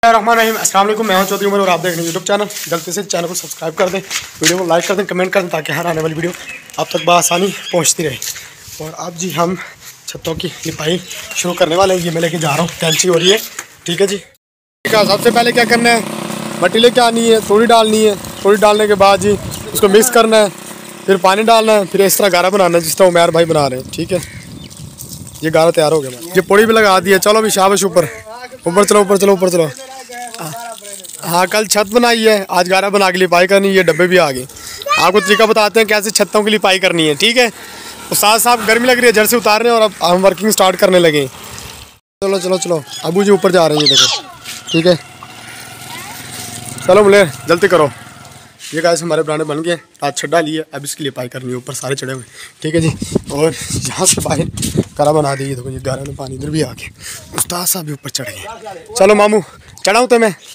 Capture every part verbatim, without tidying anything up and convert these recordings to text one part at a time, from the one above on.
अस्सलाम वालेकुम, मैं हूं चौधरी उमर और आप देख रहे हैं यूट्यूब चैनल। गलती से चैनल को सब्सक्राइब कर दें, वीडियो को लाइक कर दें, कमेंट कर दें ताकि हर आने वाली वीडियो आप तक बआसानी पहुंचती रहे। और अब जी हम छतों की लिपाई शुरू करने वाले हैं। ये मैं लेके जा रहा हूँ, कैंची हो रही है। ठीक है जी, ठीक है। सबसे पहले क्या करना है, मट्टी लेके आनी है, थोड़ी डालनी है। थोड़ी डालने के बाद जी उसको मिक्स करना है, फिर पानी डालना है, फिर इस तरह गारा बनाना है जिस तरह उमर भाई बना रहे हैं। ठीक है, ये गारा तैयार हो गया। ये पोड़ी भी लगा दी है। चलो अभी शाबाश, ऊपर ऊपर चलो, ऊपर चलो, ऊपर चलो। हाँ, कल छत बनाई है, आज गारा बना के लिपाई करनी है। ये डब्बे भी आ गए। आपको तरीका बताते हैं कैसे छतों की लिपाई करनी है। ठीक है, तो साथ साथ गर्मी लग रही है, जड़ से उतार रहे हैं और अब हम वर्किंग स्टार्ट करने लगे। चलो चलो चलो, अबू जी ऊपर जा रहे हैं, ये देखो। ठीक है, चलो बोले जल्दी करो। ये गाइस हमारे ब्रांडे बन गए, आज छत डाली है, अब इसकी लिपाई करनी है। ऊपर सारे चढ़े हुए। ठीक है जी, और यहाँ से बाहर करा बना दी। देखो ये गारा में पानी इधर भी आ गया। उस्ताद साहब भी ऊपर चढ़ गए। चलो मामू चढ़ाऊँ तो मैं,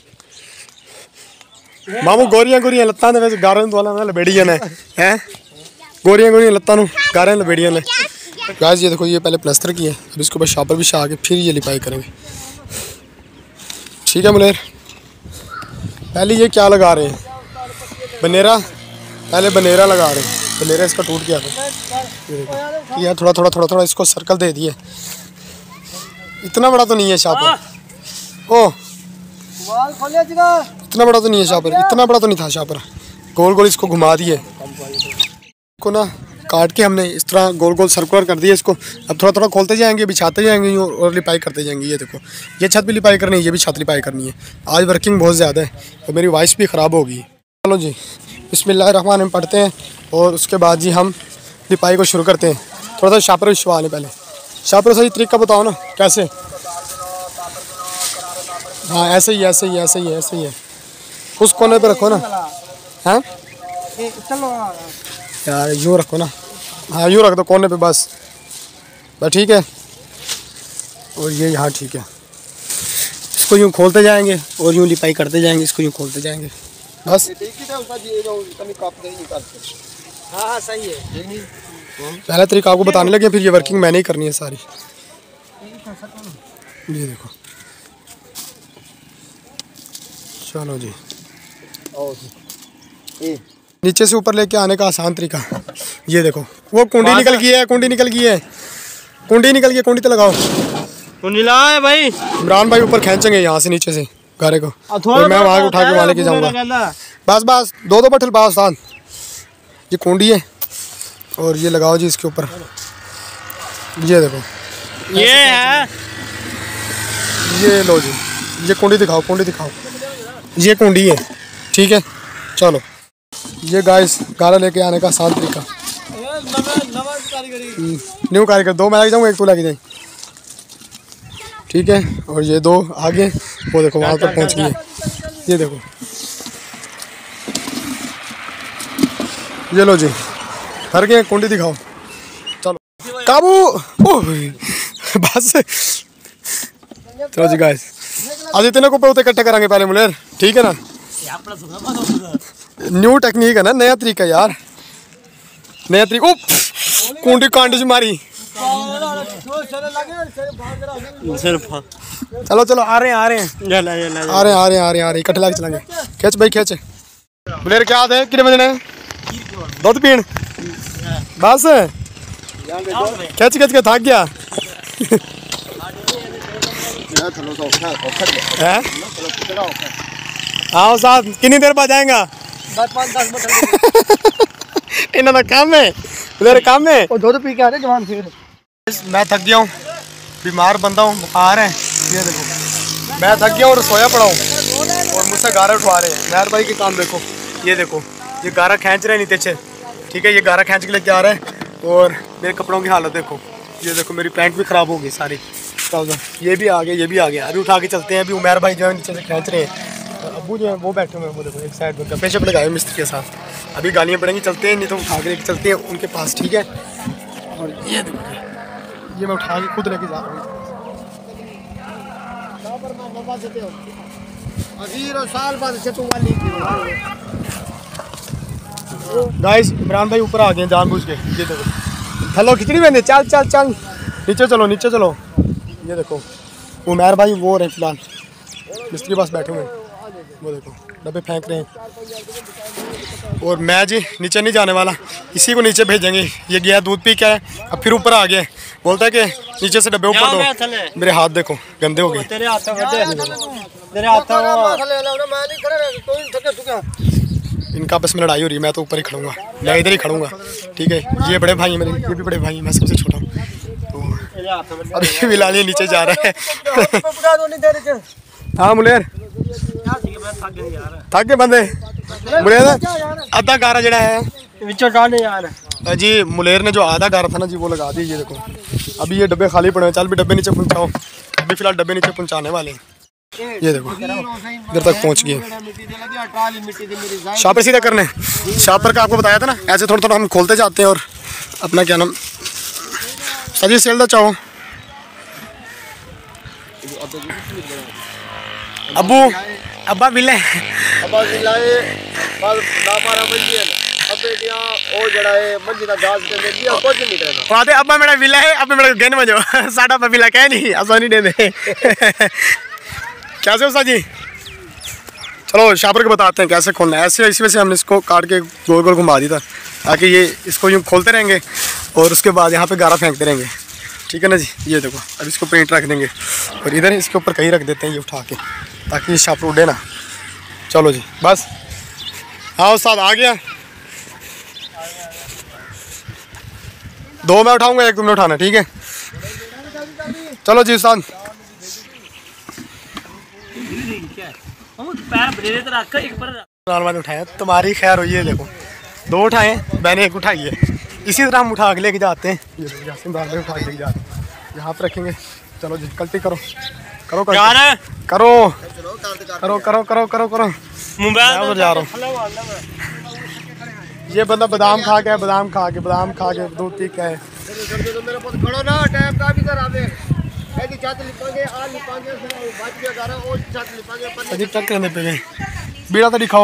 मामू गोरियां गोरियां लत्तां दे विच गारे दोला में लबेड़ियां ने हैं, गोरियां गोरियां लत्तां नूं गारे लबेड़ियां ने। गाइस ये देखो, ये पहले प्लास्टर की है, अब इसको बस शापर भी छा के फिर ये लिपाई करेंगे। ठीक है मुनेर, पहले ये क्या लगा रहे हैं, बनेरा। पहले बनेरा लगा रहे हैं, बनेरा इसका टूट गया था। ये थोड़ा थोड़ा थोड़ा थोड़ा इसको सर्कल दे दिए। इतना बड़ा तो नहीं है शापर। ओ इतना बड़ा तो नहीं है शापर, इतना बड़ा तो नहीं था शापर। गोल गोल इसको घुमा दिए को ना, काट के हमने इस तरह गोल गोल सर्कुलर कर दिया इसको। अब थोड़ा थोड़ा खोलते जाएंगे, बिछाते जाएंगे और लिपाई करते जाएंगे। ये देखो, ये छत भी लिपाई करनी है, ये भी छत लिपाई करनी है। आज वर्किंग बहुत ज़्यादा है और मेरी वॉइस भी ख़राब होगी। चलो जी, बिस्मिल्लाहिर्रहमानिर्रहीम में पढ़ते हैं और उसके बाद जी हम लिपाई को शुरू करते हैं। थोड़ा सा शापर विश्वा लें पहले। शापर सही तरीका बताओ ना कैसे। हाँ ऐसे ही ऐसे ही ऐसे ही ऐसे ही है। उस कोने पे रखो ना। हाँ यार यूँ रखो ना। हाँ यूँ रख दो कोने पे बस बस। ठीक है, और ये यहाँ ठीक है। इसको यूँ खोलते जाएंगे और यूँ लिपाई करते जाएंगे। इसको यूँ खोलते जाएंगे बस। हाँ सही है। पहला तरीका आपको बताने लगे, फिर ये वर्किंग मैंने ही करनी है सारी। ये देखो, चलो जी। नीचे से ऊपर लेके आने का आसान तरीका। ये देखो, वो कुंडी निकल गई है, कुंडी निकल गई है, कुंडी निकल गई। कुंडी तो लगाओ, कुंडी लगाओ भाई। इमरान भाई ऊपर खींचेंगे यहाँ से नीचे से गारे को, और मैं वहाँ उठा के वहाँ लेके जाऊँगा। बस बस दो दो बटल बास साथ। ये कुंडी है और ये लगाओ जी इसके ऊपर। ये देखो, ये है, ये लो जी। ये कुंडी दिखाओ, कुंडी दिखाओ। ये कुंडी है। ठीक है, चलो। ये गाइस गारा लेके आने का आसान तरीका। न्यू कारीगर दो मैं लेके जाऊँगा, एक तू लेके जाए। ठीक है, और ये दो आगे, वो देखो वहाँ तक पहुँच गई। ये देखो, ये लो जी भर के। कुंडी दिखाओ, चलो काबू। ओह बस चलो जी गाइस, आज इतने को पे इकट्ठे करेंगे पहले मुलेर। ठीक है ना, न्यू टेक्निक है ना, नया तरीका यार, नया तरीका। कुंडी कांडी मारी। चलो चलो, आ रहे हैं आ रहे हैं आ रहे हैं आ रहे हैं आ रहे हैं आ रहे हैं इकट्ठे लाके चलेंगे। खींच भाई खींच। मुलेर क्या आते हैं, कितने बजे ने दूध पीन बस। खींच खींच के थक गया। हाँ साथ कितनी देर बाद आएगा। इन्होंने काम है, मेरे काम है। दूध पी के आ रहे जवान फिर। मैं थक गया हूँ, बीमार बंदा हूँ, बुखार है। ये देखो, मैं थक गया हूँ और सोया पड़ा हूँ और मुझसे गारा उठवा रहे हैं। मेहर भाई के काम देखो। ये देखो, ये गारा खींच रहे हैं नीचे से। ठीक है, ये गारा खींच के लेके आ रहा है और मेरे कपड़ों की हालत देखो। ये देखो, मेरी पैंट भी ख़राब हो गई सारी। ये भी आ गया, ये भी आ गया। अभी उठा के चलते हैं। अभी उमर भाई जो है नीचे से खींच रहे हैं, अबू जो है वो बैठे हुए हैं। वो देखो एक साइड में गप्पे शप लगाए मिस्त्री के साथ। अभी गालियाँ पड़ेंगी, चलते हैं, नहीं तो उठा के लेके चलते हैं उनके पास। ठीक है, और ये देखो, ये मैं उठा के खुद लेके जा रहा हूँ। गाइस इमरान भाई ऊपर आ गए जानबूझ के। ये देखो, हेलो खिचड़ी बंदे, चल चल चल नीचे चलो, नीचे चलो। ये देखो उमर भाई वो रहे फिलहाल। मिस्त्री के पास बैठे हुए हैं, वो देखो डब्बे फेंक रहे हैं। और मैं जी नीचे नहीं जाने वाला, इसी को नीचे भेजेंगे। ये गया दूध पी के है, अब फिर ऊपर आ गया, बोलता है कि नीचे से डब्बे ऊपर दो। मेरे हाथ देखो गंदे हो गए। इनका आपस में लड़ाई हो रही है, मैं तो ऊपर ही खड़ूंगा, मैं इधर ही खड़ूंगा, ठीक है। ये बड़े भाई मेरे, ये भी बड़े भाई हैं, मैं सबसे छोटा हूँ। तो अभी फिलहाल ये नीचे जा रहा है। हाँ मुलेर थक गए बंदे। मुलेर आधा गारा जड़ा है जी, मुलेर ने जो आधा गारा था ना जी वो लगा दिया। ये देखो अभी ये डब्बे खाली पड़े हैं, चल भी डब्बे नीचे पहुंचाओ। अभी फिलहाल डब्बे नीचे पहुंचाने वाले हैं। ये देखो इधर तक पहुंच गए। शापर सीधा करने, शापर का आपको बताया था ना, ऐसे थोड़ा थोड़ा हम खोलते जाते हैं। और अपना क्या नाम सजी सेल दा चाहो अबू अब्बा बिल्ले अब्बा बिल्ले बस ना मारा मंजिल अबे दिया ओ जड़ा है मंजिल का गाज के दे दिया कुछ नहीं करना वादे अब्बा मेरा बिल्ला है, अब मेरा गेन में जो साडा अब्बा बिल्ला कह नहीं आसानी दे दे। कैसे हो साजी? चलो शापर को बताते हैं कैसे खोलना है। ऐसे इसी वजह से हमने इसको काट के गोल गोल घुमा दिया था, ताकि ये इसको यूँ खोलते रहेंगे और उसके बाद यहाँ पे गारा फेंकते रहेंगे, ठीक है ना जी। ये देखो अब इसको पेंट रख देंगे और इधर इसके ऊपर कहीं रख देते हैं ये उठा के, ताकि ये शापर उड़े ना। चलो जी बस, हाँ उस्ताद आ गया। दो मैं उठाऊंगा, एक तुमने उठाना, ठीक है। चलो जी उस्ताद। उठाया तुम्हारी खैर हुई है, देखो दो उठाए मैंने, एक उठाई है। इसी तरह हम उठा के लेके जाते हैं, ये उठा के लेके जाते हैं, यहाँ पे रखेंगे। चलो जी कल्टी करो करो करो करो करो करो करो करो करो मैं जा रहा हूँ। ये बंदा बादाम खा के बादाम खा के बादाम खा के दूध पी के बीड़ा तो दिखाओ।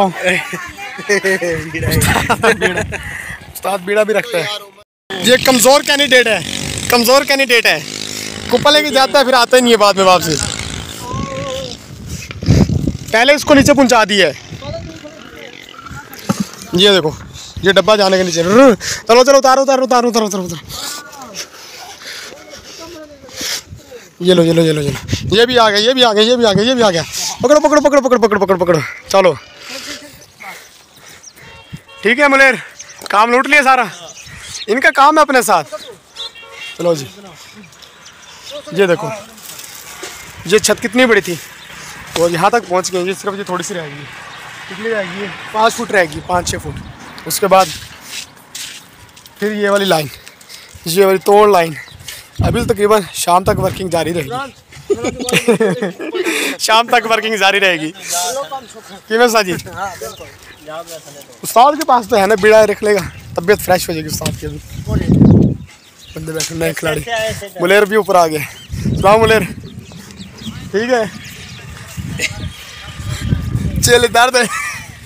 उस्ताद बीड़ा भी रखता है। ये कमजोर कैंडिडेट है, कमजोर कैंडिडेट है, कुप्पा लेके जाता है फिर आता ही नहीं है बाद में वापसी। पहले इसको नीचे पहुंचा दिया है। ये देखो ये डब्बा जाने के नीचे। चलो चलो उतारो उतारो उतारो उतारो उतारो उतारो। ये लो ये लो ये लो ये लो, ये भी आ गया, ये भी आ गया, ये भी आ गया, ये भी आ गया। पकड़ो पकड़ो पकड़ो पकड़ो पकड़ो पकड़ो पकड़ो। चलो ठीक है मुलेर, काम लूट लिया सारा, इनका काम है अपने साथ। चलो जी ये देखो ये छत कितनी बड़ी थी और यहाँ तक पहुँच गई। ये सिर्फ ये थोड़ी सी रहेगी, कितनी रहेगी, पाँच फुट रहेगी, पाँच छः फुट। उसके बाद फिर ये वाली लाइन, ये वाली तोड़ लाइन। अभी तो तकरीबन शाम तक वर्किंग जारी रहेगी। शाम तक वर्किंग जारी रहेगी। कि साजी उस्ताद के पास तो है ना बीड़ा रख लेगा, तबीयत फ्रेश हो जाएगी उस्ताद की। अभी बंदे बैठे नए खिलाड़ी। मुलेर भी ऊपर आ गए। सलाम मुलेर, ठीक है। चल दर्द है।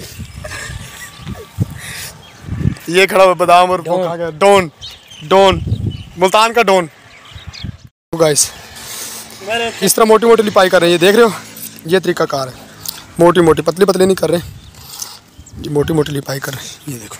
ये खड़ा हुआ बादाम और वो खा गया डोन, डोन मुल्तान का डोन। गाइस इस तरह मोटी मोटी लिपाई कर रहे हैं, ये देख रहे हो, ये तरीका कार है। मोटी मोटी, पतली पतली नहीं कर रहे, ये मोटी मोटी लिपाई कर रहे हैं। ये देखो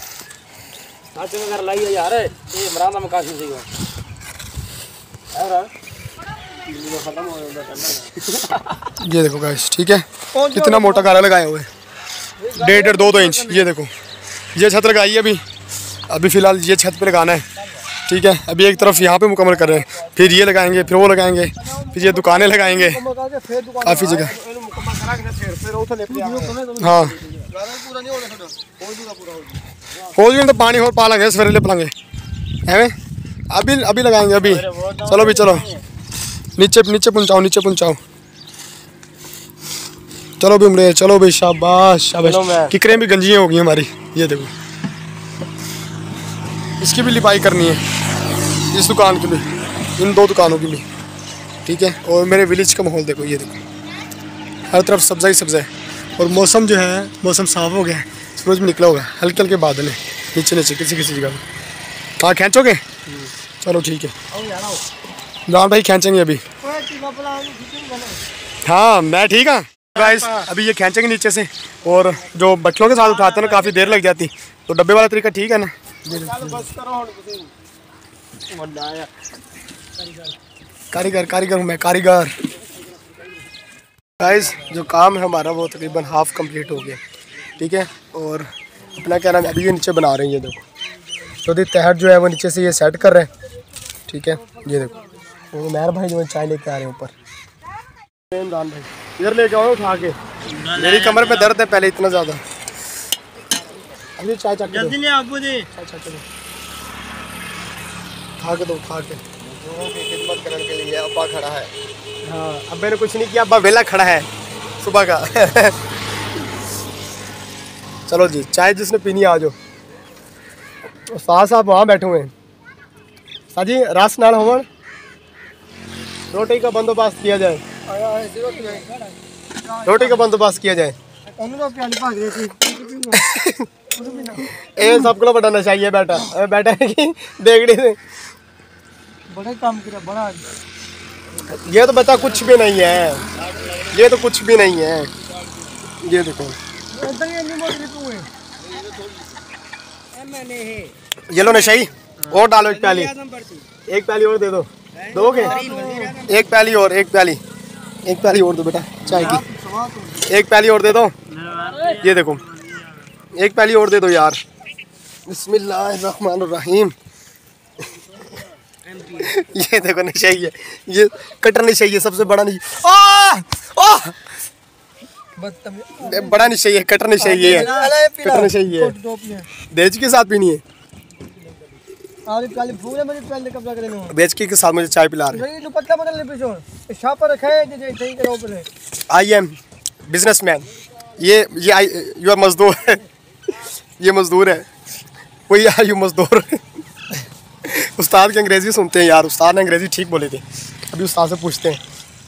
ये देखो गाइस, ठीक है। कितना मोटा गारा लगाए हुए, डेढ़ डेढ़ दो दो इंच। ये देखो ये छत लगाई है अभी, अभी फ़िलहाल ये छत पे लगाना है, ठीक है। अभी एक तरफ यहाँ पे मुकम्मल कर रहे हैं, फिर ये लगाएंगे, फिर वो लगाएंगे, फिर ये दुकानें लगाएंगे काफ़ी जगह। हाँ हो जाए तो पानी और पा लेंगे, सवेरे ले पाएंगे है अभी अभी लगाएंगे अभी। चलो भी चलो नीचे नीचे पहुँचाओ, नीचे पहुँचाओ। चलो भी उमरे, चलो भाई, शाबाश शाबाश। किकरें भी गंजियाँ हो गई हमारी। ये देखो इसकी भी लिपाई करनी है, इस दुकान की भी, इन दो दुकानों की भी, ठीक है। और मेरे विलेज का माहौल देखो, ये देखो हर तरफ सब्ज़ा ही सब्ज़ा है। और मौसम जो है, मौसम साफ हो गया है, सूरज में निकला होगा, हल्के हल्के बादल है नीचे नीचे किसी किसी जगह। हाँ खींचोगे, चलो ठीक है इमरान भाई, खींचेंगे अभी। हाँ मैं ठीक हाँ। गाइस अभी ये खींचेंगे नीचे से, और जो बच्चों के साथ उठाते हैं ना काफ़ी देर लग जाती, तो डब्बे वाला तरीका ठीक है ना। कारीगर कारीगर हूँ मैं, कारीगर। गाइस जो काम है हमारा वो तकरीबन हाफ कंप्लीट हो गया, ठीक है। और अपना क्या नाम है, अभी ये नीचे बना रहे हैं, ये देखो। तो दी तहत जो है वो नीचे से ये सेट कर रहे हैं, ठीक है। ये देखो वो मेहर भाई जो है चाय लेके आ रहे हैं ऊपर। इमरान भाई इधर लेके आओ उठा के, मेरी कमर में दर्द है पहले इतना ज़्यादा। अभी चाय चख जल्दी ले आपको दे, चाय चख दो, खा के दो, खा के। की खिदमत करने के लिए अब्बा खड़ा है। हाँ अब्बे ने कुछ नहीं किया, अब्बा वेला खड़ा है सुबह का। चलो जी चाय जिसने पीनी आ जाओ। साथ साहब वहाँ बैठे हुए हैं। साजी रास नाल होवन रोटी का बंदोबस्त किया जाए, रोटी का बंदोबस्त किया जाए। ए सबको बड़ा नशा है बेटा, बेटा की देखने से बड़ा काम किया बड़ा। ये तो बता कुछ भी नहीं है, ये तो कुछ भी नहीं है। ये देखो ये लो नशाई और डालो एक प्याली, एक प्याली और दे दो, दोगे? एक प्याली और, एक प्याली, एक प्याली और दो बेटा चाय की, एक प्याली और दे दो। ये देखो एक प्याली और दे दो यार। बिस्मिल्लाहिर्रहमानिर्रहीम। ये देखो नशाई है, ये कटर नशाई है, सबसे बड़ा नहीं बड़ा नशाई है, कटर नशाई है, कटर नशाई है। देज के साथ पीनी है, बेचकी के साथ मुझे चाय पिला रहे। आई एम बिजनेसमैन, ये ये यू मजदूर है, ये मजदूर है, कोई यार यू मजदूर। उस्ताद की अंग्रेजी सुनते हैं यार, उस्ताद ने अंग्रेजी ठीक बोली थी। अभी उस्ताद से पूछते हैं,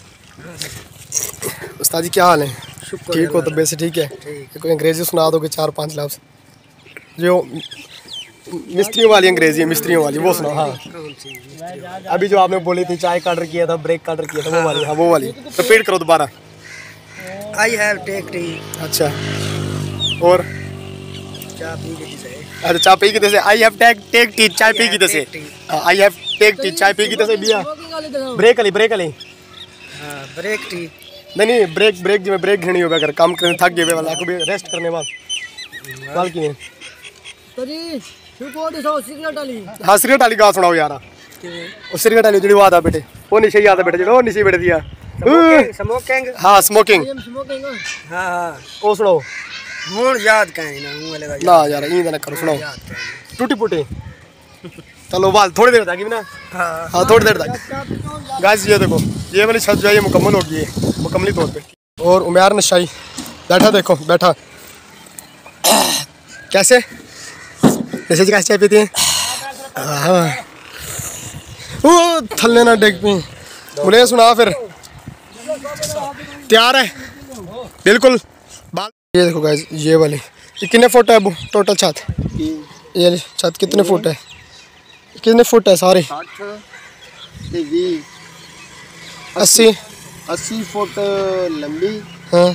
उस्ताद जी क्या हाल है? ठीक हो तबीयत से? ठीक है। कोई अंग्रेजी सुना दो कि चार पांच लफ्ज़, जो मिस्त्रियों वाली अंग्रेजी है, मिस्त्रियों वाली वो सुनो। हाँ अभी जो आपने बोली थी चाय का ऑर्डर किया था, ब्रेक का ऑर्डर किया था, वो वाली। हाँ वो वाली रिपीट करो दोबारा। I have take tea. अच्छा और चाय पी की से, अच्छा चाय पी की जैसे I have take take tea, चाय पी की जैसे आई हैव टेक टी, चाय पी की जैसे बिया ब्रेक वाली, ब्रेक वाली। हाँ ब्रेक टी नहीं नहीं ब्रेक ब्रेक जिम्मे ब्रेक घनी हो अगर काम करने थक गए वाला को भी रेस्ट करने बाद बाल की नहीं। हाँ सिगरेट वाली गा सुनाओ यार, वो सिगरेट वाली जुड़ी बात है बेटे, वो निशे याद है बेटे, जो निशे बेटे दिया। स्मोकिंग, हाँ स्मोकिंग, हाँ हाँ वो सुनाओ। हूँ याद कहीं ना हूँ लगा ना यार ये ना करो, सुनाओ टूटी फूटी। चलो बाल थोड़ी देर तक ना, हाँ हाँ थोड़ी देर तक। गाइस ये देखो ये वाली छत जो है ये मुकम्मल होगी है, मुकम्मली तौर पे। और उमैर नशाई बैठा, देखो बैठा कैसे कैसे कैसे चाय पीती है। हाँ वो थल्ले ना डेग पी, बोले सुना फिर तैयार है बिल्कुल। बाल ये देखो गाइस ये वाली, ये कितने फुट है वो टोटल छत? ये छत कितने फुट है, कितने फुट है सारे? अस्सी अस्सी फुट लंबी, हाँ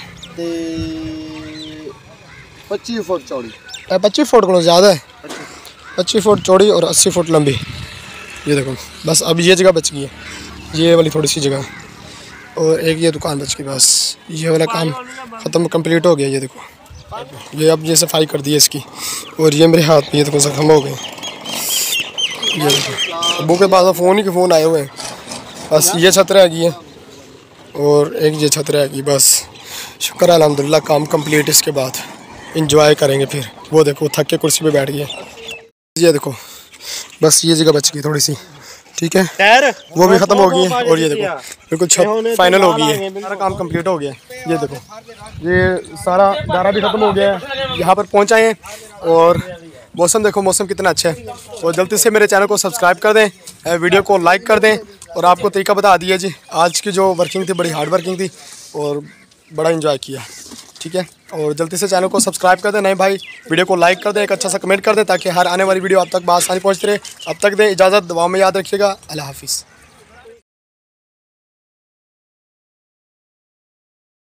पच्चीस फुट चौड़ी। पच्चीस फुट को ज़्यादा है, पच्चीस फुट चौड़ी और अस्सी फुट लंबी। ये देखो बस अब ये जगह बच गई है, ये वाली थोड़ी सी जगह, और एक ये दुकान बच गई, बस ये वाला काम ख़त्म कंप्लीट हो गया। ये देखो ये अब ये सफाई कर दी है इसकी, और ये मेरे हाथ में ये देखो जख्म हो गए। ये देखो अबू के पास फ़ोन ही के फ़ोन आए हुए हैं, बस ये छत रह गई है और एक ये छत रह गई, बस शुक्र अल्हम्दुलिल्लाह काम कंप्लीट। इसके बाद इंजॉय करेंगे फिर। वो देखो थक के कुर्सी पे बैठ गए। ये देखो बस ये जगह बच गई थोड़ी सी, ठीक है वो भी ख़त्म हो गई है। और ये देखो बिल्कुल छत फाइनल हो गई है, सारा काम कंप्लीट हो गया है। ये देखो ये सारा गारा भी ख़त्म हो गया है, यहाँ पर पहुँचाए हैं। और मौसम देखो मौसम कितना अच्छा है। और जल्दी से मेरे चैनल को सब्सक्राइब कर दें, वीडियो को लाइक कर दें। और आपको तरीका बता दिया जी, आज की जो वर्किंग थी बड़ी हार्ड वर्किंग थी और बड़ा इंजॉय किया, ठीक है। और जल्दी से चैनल को सब्सक्राइब कर दें, नहीं भाई वीडियो को लाइक कर दें, एक अच्छा सा कमेंट कर दें, ताकि हर आने वाली वीडियो आप तक बासानी पहुँचती रहे। अब तक दें इजाज़त, दुआ में याद रखिएगा। अल्लाह हाफिज़।